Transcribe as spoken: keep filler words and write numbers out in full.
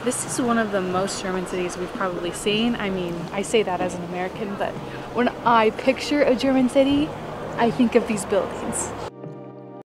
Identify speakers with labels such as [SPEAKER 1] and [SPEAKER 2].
[SPEAKER 1] This is one of the most German cities we've probably seen. I mean, I say that as an American, but when I picture a German city, I think of these buildings.